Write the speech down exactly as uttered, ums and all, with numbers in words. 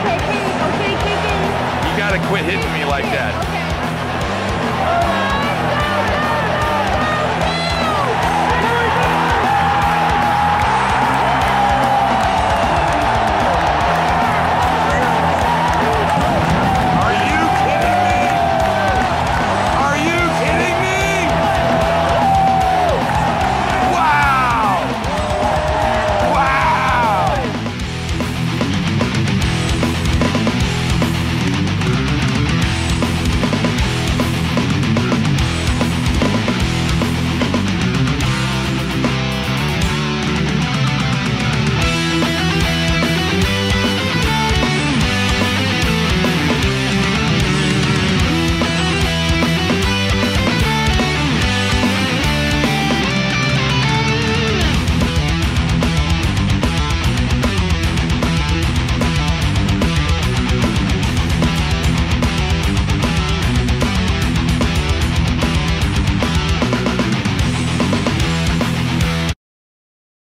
Okay, okay, okay, okay. You gotta quit hitting me like that. Okay.